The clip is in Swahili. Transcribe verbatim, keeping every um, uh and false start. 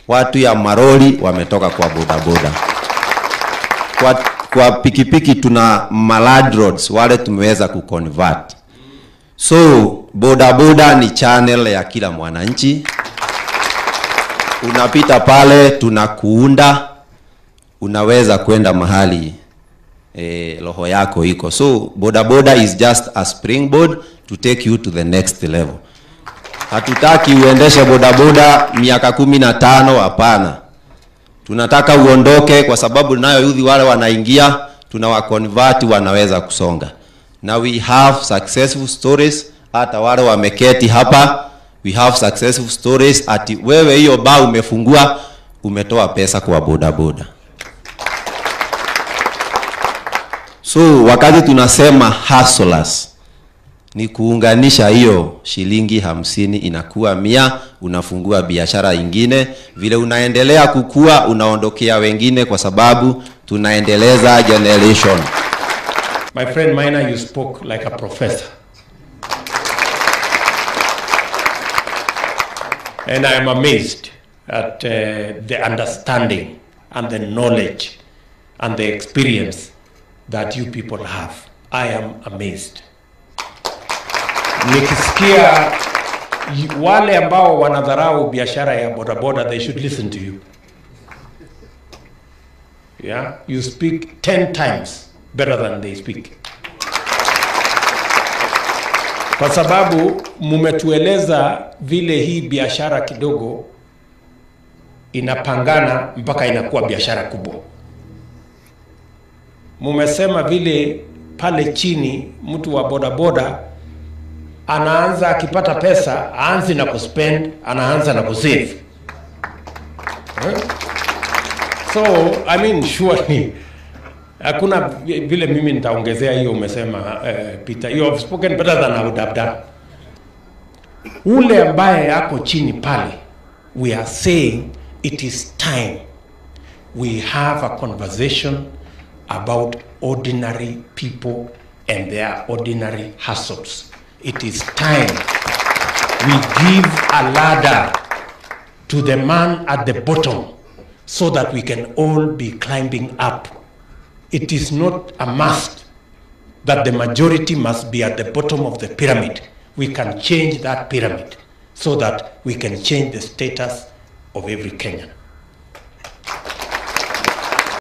watu ya maroli wametoka kwa bodaboda. Kwa, kwa pikipiki tuna malad roads wale tumeweza kuconvert. So bodaboda ni channel ya kila mwananchi. Unapita pale tunakuunda, unaweza kwenda mahali eh, roho yako iko. So bodaboda is just a springboard to take you to the next level. Hatutaki uendeshe bodaboda miaka kumi na tano, hapana. Tunataka uondoke kwa sababu nayo youth wale wanaingia tunawaconvert wanaweza kusonga. Now we have successful stories hata wale wameketi hapa. We have successful stories ati wewe hiyo ba umefungua umetoa pesa kwa bodaboda. So wakati tunasema hustlers ni kuunganisha hiyo shilingi hamsini inakuwa mia, unafungua biashara ingine, vile unaendelea kukua unaondokea wengine kwa sababu tunaendeleza generation. My friend Maina, you spoke like a professor. And I am amazed at uh, the understanding and the knowledge and the experience that you people have. I am amazed. Nikisikia wale ambao wanadharau biashara ya bodaboda, they should listen to you. Yeah, you speak ten times better than they speak. Kwa sababu mumetueleza vile hii biashara kidogo inapangana mpaka inakuwa biashara kubwa. Mumesema vile pale chini mtu wa bodaboda anaanza akipata pesa, aanzi na kuspend, anaanza na kusave. Huh? So, I mean, surely, hakuna vile mimi nitaongezea hiyo umesema, uh, Peter, you have spoken better than I would have done. Ule ambaye yako chini pale, we are saying it is time we have a conversation about ordinary people and their ordinary hustles. It is time we give a ladder to the man at the bottom so that we can all be climbing up. It is not a must that the majority must be at the bottom of the pyramid. We can change that pyramid so that we can change the status of every Kenyan.